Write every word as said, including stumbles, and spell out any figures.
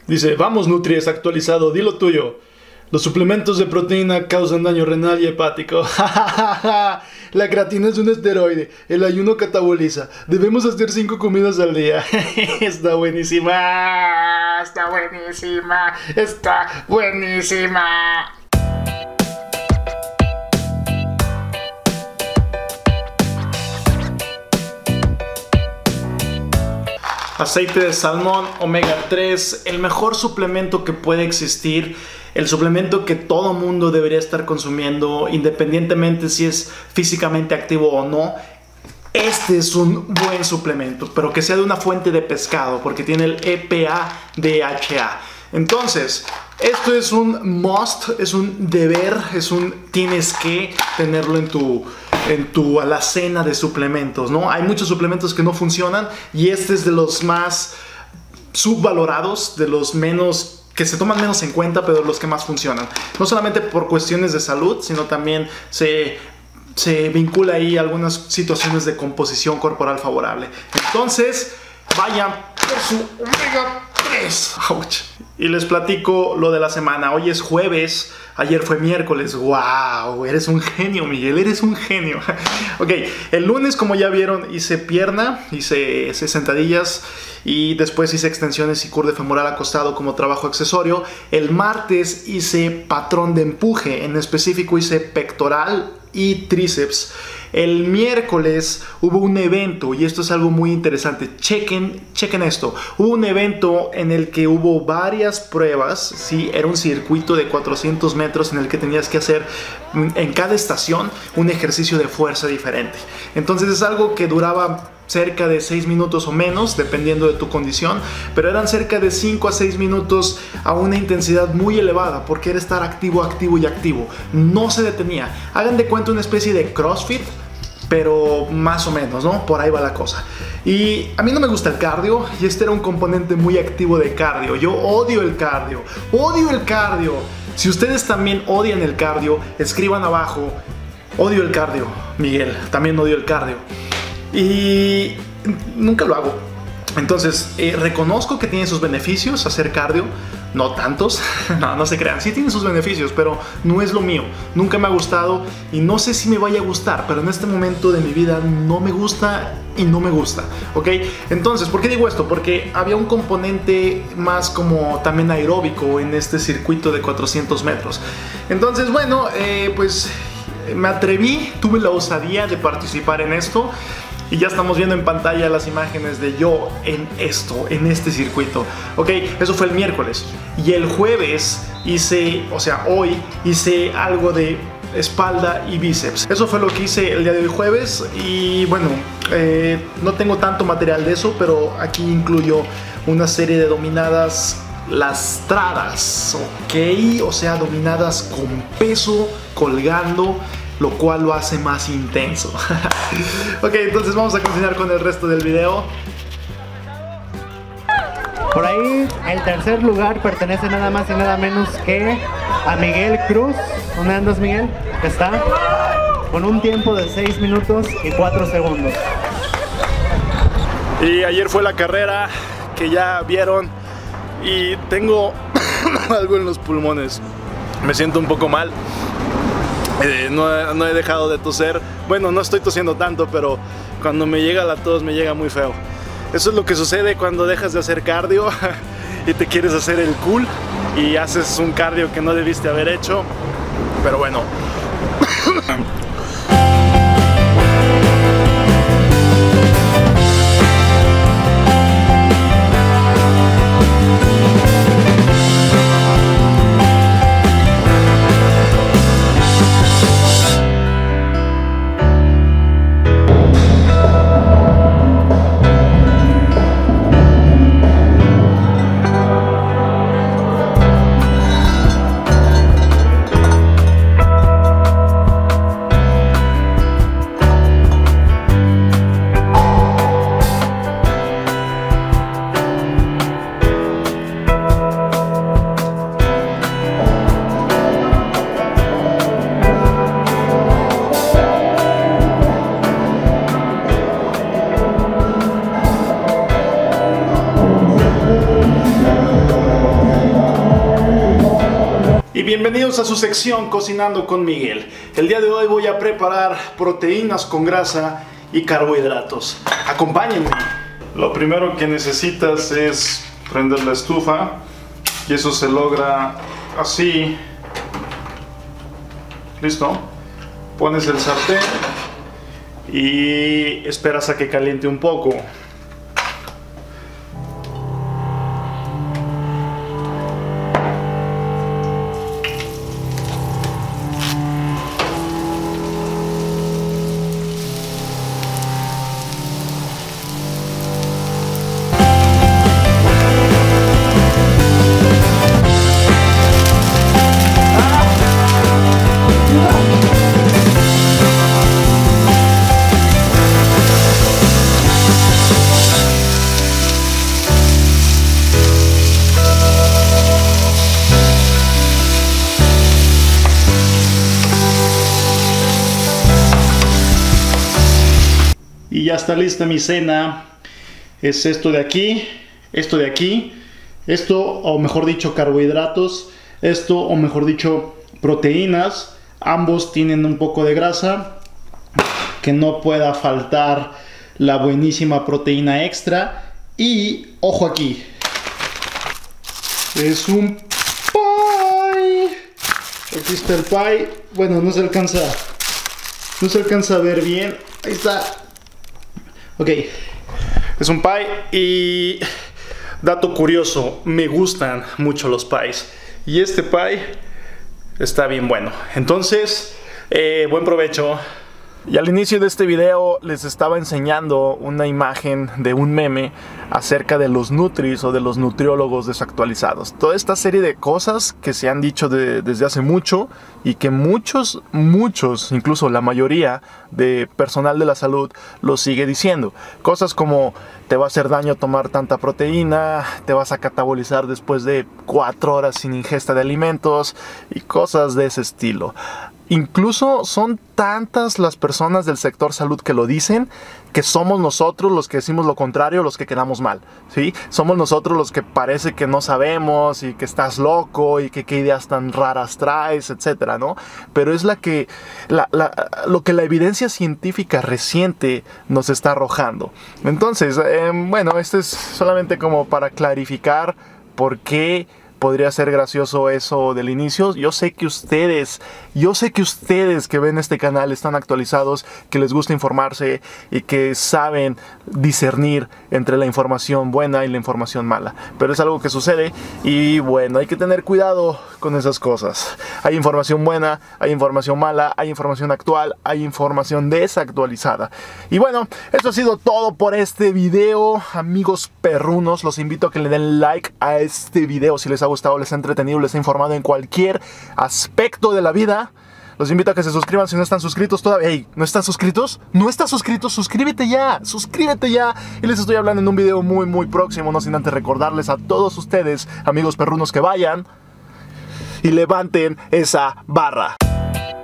Dice, vamos Nutri, es actualizado, di lo tuyo. Los suplementos de proteína causan daño renal y hepático. La creatina es un esteroide. El ayuno cataboliza. Debemos hacer cinco comidas al día. Está buenísima. Está buenísima. Está buenísima. Aceite de salmón omega tres, el mejor suplemento que puede existir, el suplemento que todo mundo debería estar consumiendo, independientemente si es físicamente activo o no. Este es un buen suplemento, pero que sea de una fuente de pescado, porque tiene el E P A D H A. Entonces, esto es un must, es un deber, es un tienes que tenerlo en tu... en tu alacena de suplementos, ¿no? Hay muchos suplementos que no funcionan y este es de los más subvalorados, de los menos que se toman menos en cuenta, pero los que más funcionan. No solamente por cuestiones de salud, sino también se, se vincula ahí algunas situaciones de composición corporal favorable. Entonces, vayan por su omega tres. Ouch. Y les platico lo de la semana. Hoy es jueves, ayer fue miércoles. ¡Wow! Eres un genio, Miguel, eres un genio. Ok, el lunes, como ya vieron, hice pierna, hice, hice sentadillas y después hice extensiones y curl de femoral acostado como trabajo accesorio. El martes hice patrón de empuje, en específico hice pectoral y tríceps. El miércoles hubo un evento y esto es algo muy interesante. Chequen, chequen esto. Hubo un evento en el que hubo varias pruebas. Sí, era un circuito de cuatrocientos metros en el que tenías que hacer en cada estación un ejercicio de fuerza diferente. Entonces es algo que duraba cerca de seis minutos o menos, dependiendo de tu condición, pero eran cerca de cinco a seis minutos a una intensidad muy elevada, porque era estar activo, activo y activo. No se detenía. Hagan de cuenta una especie de CrossFit, pero más o menos, ¿no? Por ahí va la cosa. Y a mí no me gusta el cardio, y este era un componente muy activo de cardio. Yo odio el cardio, odio el cardio. Si ustedes también odian el cardio, escriban abajo, odio el cardio. Miguel, también odio el cardio. Y nunca lo hago. Entonces, eh, reconozco que tiene sus beneficios hacer cardio, no tantos, no, no se crean, sí tiene sus beneficios, pero no es lo mío, nunca me ha gustado y no sé si me vaya a gustar, pero en este momento de mi vida no me gusta y no me gusta, ¿ok? Entonces, ¿por qué digo esto? Porque había un componente más como también aeróbico en este circuito de cuatrocientos metros. Entonces, bueno, eh, pues me atreví, tuve la osadía de participar en esto. Y ya estamos viendo en pantalla las imágenes de yo en esto, en este circuito. Ok, eso fue el miércoles. Y el jueves hice, o sea, hoy hice algo de espalda y bíceps. Eso fue lo que hice el día de hoy jueves. Y bueno, eh, no tengo tanto material de eso, pero aquí incluyo una serie de dominadas lastradas, ok, o sea, dominadas con peso colgando, lo cual lo hace más intenso. Ok, entonces vamos a continuar con el resto del video. Por ahí el tercer lugar pertenece nada más y nada menos que a Miguel Cruz. ¿Dónde andas, Miguel? Está con un tiempo de seis minutos y cuatro segundos. Y ayer fue la carrera que ya vieron y tengo algo en los pulmones. Me siento un poco mal. Eh, no, no he dejado de toser. Bueno, no estoy tosiendo tanto, pero cuando me llega la tos me llega muy feo. Eso es lo que sucede cuando dejas de hacer cardio y te quieres hacer el cool y haces un cardio que no debiste haber hecho. Pero bueno. bienvenidos a su sección Cocinando con Miguel. El día de hoy voy a preparar proteínas con grasa y carbohidratos. Acompáñenme. Lo primero que necesitas es prender la estufa y eso se logra así. Listo. Pones el sartén y esperas a que caliente un poco. Y ya está lista mi cena. Es esto de aquí, esto de aquí, esto o mejor dicho carbohidratos, esto o mejor dicho proteínas. Ambos tienen un poco de grasa, que no pueda faltar la buenísima proteína extra. Y ojo aquí, es un pie. Aquí está el pie. Bueno, no se alcanza, no se alcanza a ver bien. Ahí está. Ok, es un pie y dato curioso, me gustan mucho los pies y este pie está bien bueno. Entonces, eh, buen provecho. Y al inicio de este video les estaba enseñando una imagen de un meme acerca de los nutris o de los nutriólogos desactualizados. Toda esta serie de cosas que se han dicho de, desde hace mucho y que muchos, muchos, incluso la mayoría de personal de la salud lo sigue diciendo. Cosas como te va a hacer daño tomar tanta proteína, te vas a catabolizar después de cuatro horas sin ingesta de alimentos y cosas de ese estilo. Incluso son tantas las personas del sector salud que lo dicen, que somos nosotros los que decimos lo contrario, los que quedamos mal, ¿sí? Somos nosotros los que parece que no sabemos y que estás loco y que qué ideas tan raras traes, etcétera, ¿no? Pero es la que, la, la, lo que la evidencia científica reciente nos está arrojando. Entonces, eh, bueno, esto es solamente como para clarificar por qué podría ser gracioso eso del inicio. Yo sé que ustedes, yo sé que ustedes que ven este canal están actualizados, que les gusta informarse y que saben discernir entre la información buena y la información mala. Pero es algo que sucede y bueno, hay que tener cuidado con esas cosas. Hay información buena, hay información mala, hay información actual, hay información desactualizada. Y bueno, esto ha sido todo por este video, amigos perrunos. Los invito a que le den like a este video si les ha gustado, les ha entretenido, les ha informado en cualquier aspecto de la vida. Los invito a que se suscriban si no están suscritos todavía. Hey, ¿no están suscritos? ¿No estás suscrito? Suscríbete ya, suscríbete ya. Y les estoy hablando en un video muy muy próximo, no sin antes recordarles a todos ustedes, amigos perrunos, que vayan y levanten esa barra.